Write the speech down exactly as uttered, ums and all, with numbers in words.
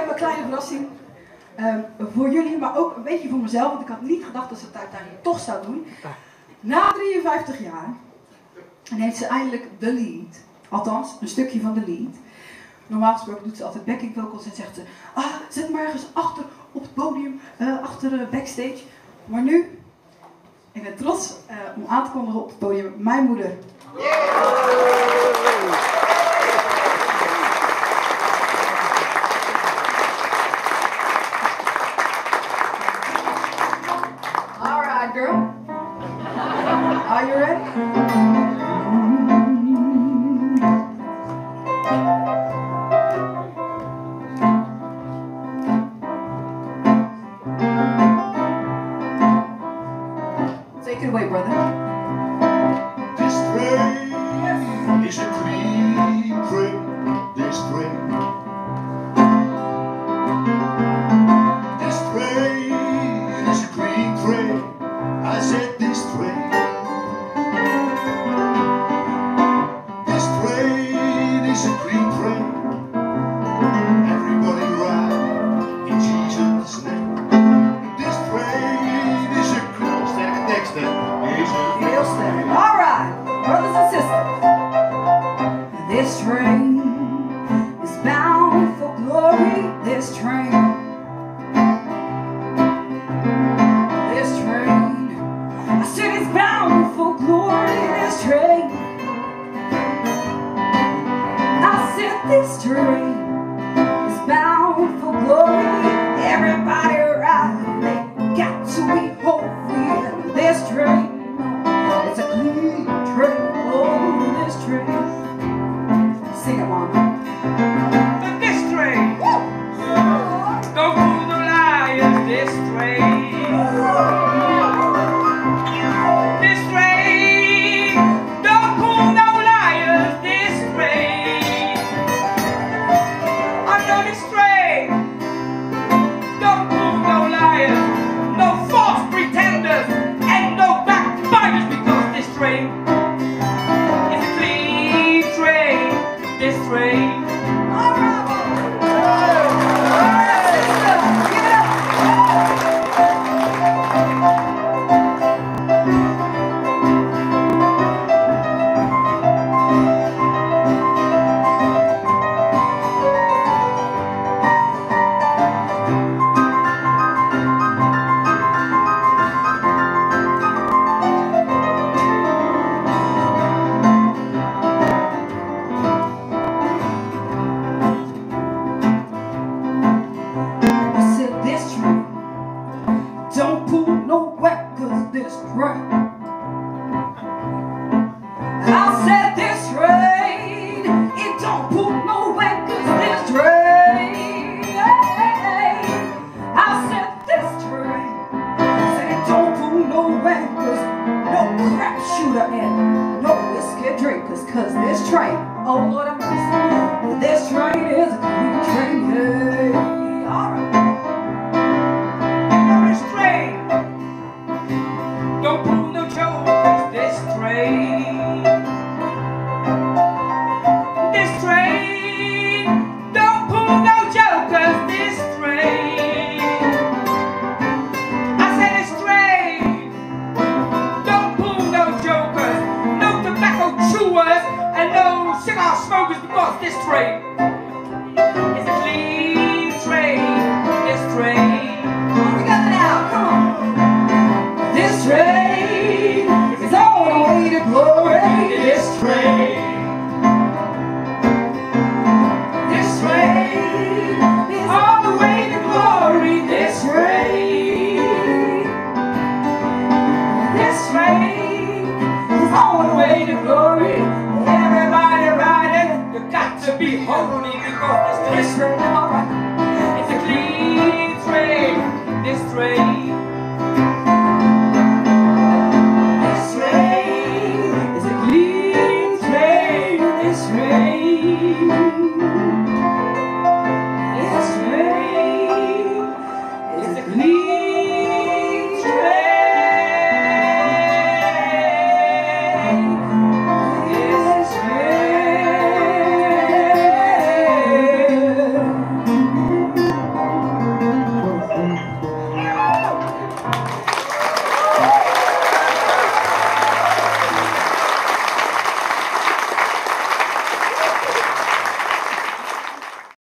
heb een kleine verrassing uh, voor jullie, maar ook een beetje voor mezelf, want ik had niet gedacht dat ze het uiteindelijk toch zou doen. Na drieënvijftig jaar heeft ze eindelijk de lead, althans een stukje van de lead. Normaal gesproken doet ze altijd backing vocals en zegt ze, ah, zet maar ergens achter op het podium, uh, achter uh, backstage. Maar nu, ik ben trots uh, om aan te kondigen op het podium, mijn moeder. Alright girl, are you ready? Take it away, brother. This train is a clean train. This train. This train is a clean train. I said this train. This train is a clean train. Everybody ride in Jesus' name. This train is a clean train. Next Heel sterk. Alright, brothers and sisters. This train is bound for glory. This train. This train. I said it's bound for glory. This train. I said this train is bound for glory. Everybody ride. They got to be holy. This train. It's a clean train, oh, this train. Sing it, mama. This train, don't fool the liars. This train, this train, don't fool no liars. This train, I know this train, don't fool no liars, no false pretenders, and no backbiters. This train is a clean train. This train. All right. All right. Give it up. Don't pull no whack, cause this train. I said this train, it don't pull no whack, cause this train. I said this train, I said it don't pull no whack, cause no crap shooter and no whiskey drinkers, cause this train, oh Lord have mercy, this train is a clean train, hey, alright. Don't pull no jokers, this train. This train, don't pull no jokers, this train. I said this train, don't pull no jokers, no tobacco chewers, and no cigar smokers, because this train is a clean train, this train. All together now, come on. This train is on the way to glory. This train. This train is on the way to glory. This train. This train is on the way to glory. Everybody riding, you got to be holy, because this This train, all right. it's a clean train, this train.